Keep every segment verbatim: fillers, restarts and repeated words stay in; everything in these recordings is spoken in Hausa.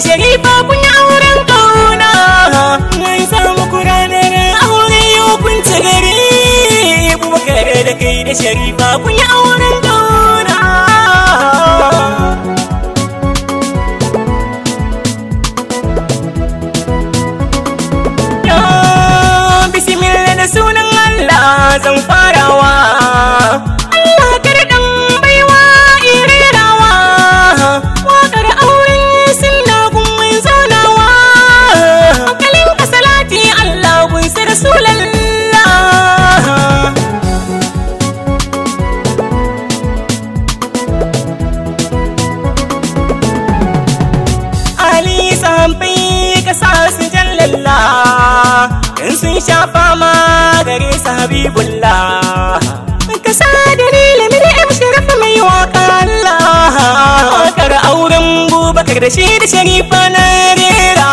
Sharifa kun yi auren kauna. Mun samu kuranar aure yau kun ci gari. Abubakar da kai da Sharifa kun yi auren kauna. Bismillah da sunan Allah zan farawa. Allah karɗan baiwa irerawa. Waƙar auren sunna gun mai zaunawa. Hankalin ka salati Allah gun sa Rasulallah. Ali sahabbai ka sa su jallalla. In sun sha fama gare su Habibullah. Ka sa dalilin da M Sharif mai waka Allah. Wakar auren Abubakar da shi da Sharifa na rera.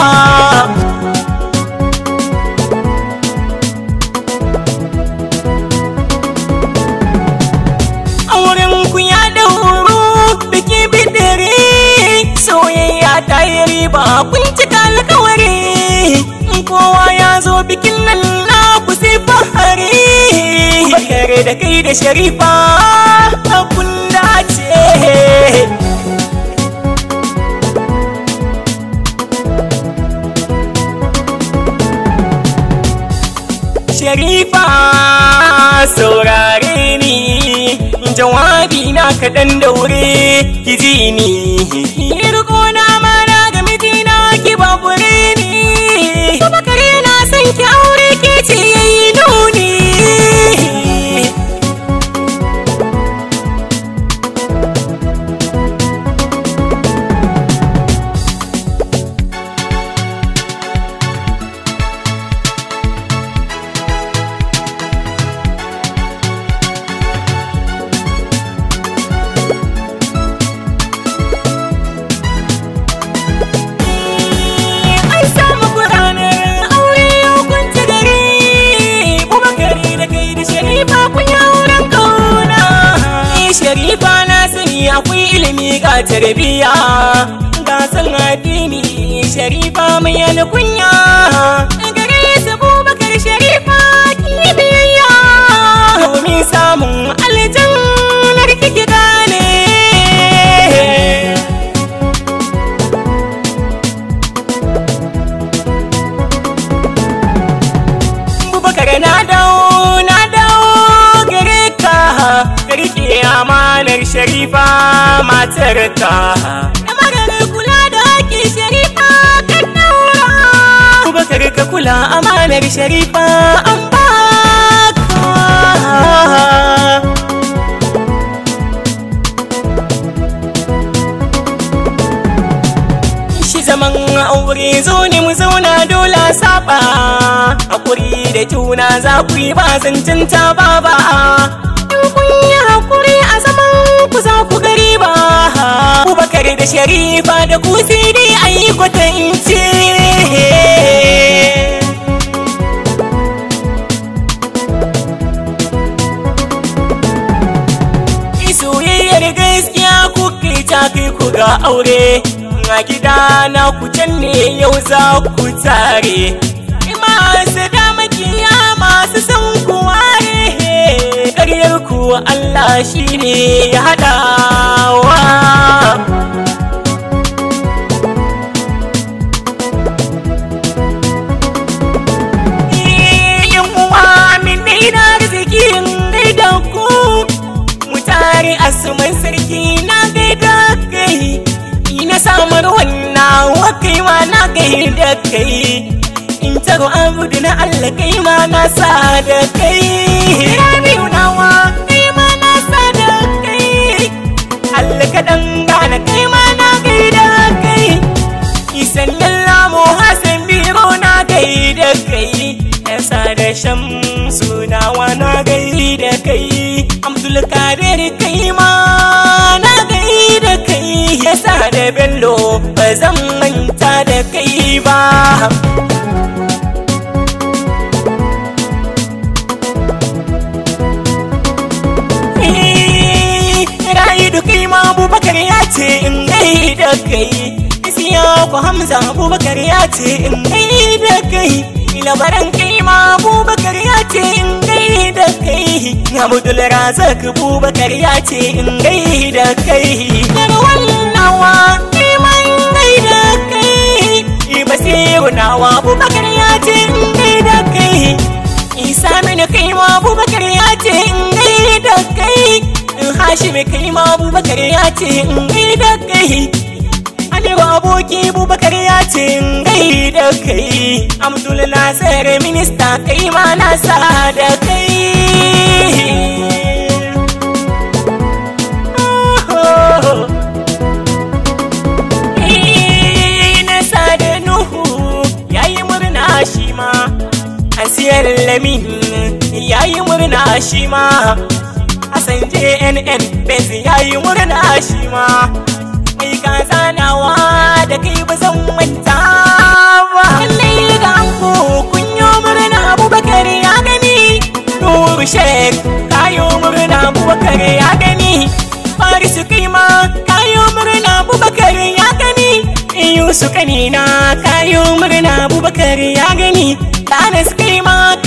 Auren ku ya dauro biki bidire. Soyayya ta yi riba kun cika alkawari. Kowa ya zo bikin nan na ku sai fahari. Abubakar da kai da Sharifa kun dace. Sharifa saurare ni, jawabi na kaɗan daure ki ji ni. Ki riko na mana ga mijina ki babure ni. Abubakar yana son ki aure ke ce yayi nuni. Sharifa na sani akwai ilimi ga tarbiya, ga san addini. Sharifa mai alkunya gare su Abubakar Sharifa ki biyayya. Domin samun aljannar kike gane. Abubakar na dawo na dawo gare ka. Rike amanar Sharifa matarka. Amanar kula da haƙƙin Sharifa kan daura. Abubakar ka kula amanar Sharifa an baka. Shi zaman aure zo ne mu zauna dole saba. Hakuri da juna za ku yi ba zancen ta baba. Kun yi hakuri a zaman ku za ku gari ba. Abubakar da Sharifa da ku sai dai a yi kwatance. Soyayyar gaskiya ku kai ta kai ku ga aure. A gida na ku can ne yau za ku tare. Masu damakiya masu son ku ware. Ƙaryar ku Allah shi ne ya haɗawa. Yin uwa min na arzikin gaida ku. Mu tare asuman sarki na gaida kai. Ina samar wannan wakai ma na gaida kai. In taro abudu na Allah kai ma na sa da kai. Rabiu nawa kai ma na sa da kai. Allah ka dangana kai ma na gaida kai. Isan lamu Hassan biro na gaida kai. Yasa da Shamsu nawa na gaida kai. Abdul Kadir kai ma na gaida kai. Yasa da Bello ba zan manta da kai ba. Abubakar ya ce in gaida kai, duniya ku Hamza Abubakar ya ce in gai da kai labaran kai ma Abubakar ya ce in gai da kai Abdul Razak Abubakar ya ce in gai da kai daga wannan wa kai ma in gai da kai Basiru nawa Abubakar ya ce in gai da kai Isa mini kai ma Abubakar ya ce in gai da kai Hashim kai ma Abubakar ya ce in gai da kai Aliyu aboki Abubakar ya ce in gai da kai Abdul Nasir minista kai ma na sa da kai na sa da Nuhu yayi murna shi ma Asiyar Lamin yayi murna shi ma Hassan J N N Benz yayi murna shi ma Mai ka zanawa da kai ba zan manta ba Lallai ga anko kunyo murna Abubakar ya gani Nuru Sheikh kayo murna Abubakar ya gani Farisu kai ma kayo murna Abubakar ya gani Yusuf kanina kayo murna Abubakar ya gani Tanas kai ma